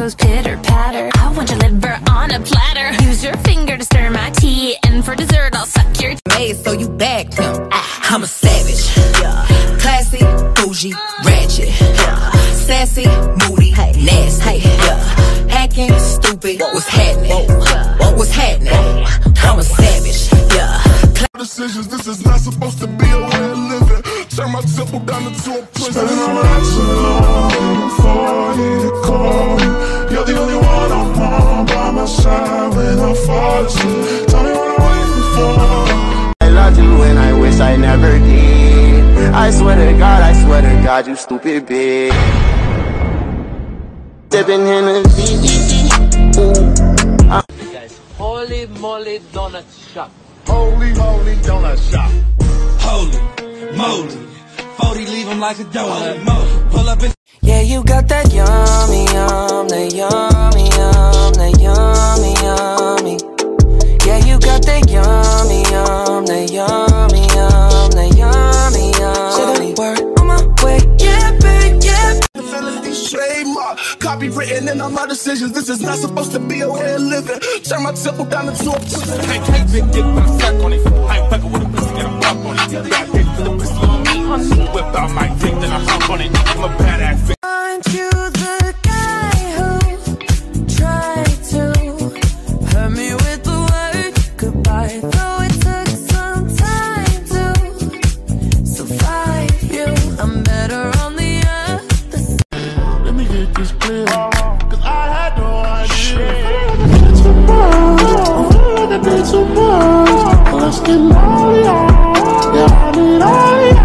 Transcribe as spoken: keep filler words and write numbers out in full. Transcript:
goes pitter patter. I want your liver on a platter. Use your finger to stir my tea, and for dessert I'll suck your made so you bag pimp. I'm a savage, yeah. Classy, bougie, ratchet, yeah. Sassy, moody, hey. Nasty, hey. Yeah. Hacking, stupid, what's happening? What was happening? I'm a savage, yeah. Decisions, this is not supposed to be a way of living. Turn my temple down into a prison. Spending all night so long for you to call me. You're the only one I want by my side when I fall asleep. Tell me what I'm waiting for. I loved you and I wish I never did. I swear to God, I swear to God, you stupid bitch. Sipping Hennessy, ooh. Guys, holy moly donut shop. Holy moly donut shop. Holy moly, forty leave him like a donut. Pull up and yeah, you got that yummy, yum, that yummy, yum, that yummy, yummy. Yeah, you got that yummy, yum, that yummy, yum, that yummy, yummy. Say the word on my way, yeah, babe, yeah. Trademark, copywritten in all my decisions. This is not supposed to be a way of living. Turn my temple down into a prison. I can't big dick when I suck on it. I ain't fucking with a pussy, get a pop on it. Got dick for the pussy on me. Whip out my dick, then I hop on it. I'm a badass. Aren't you the guy who tried to hurt me with the word goodbye? Though it took some time to survive you, I'm better on the other side. Let me get this clear, cause I had no idea. Too much, too much. Let's get money on. Yeah, I need all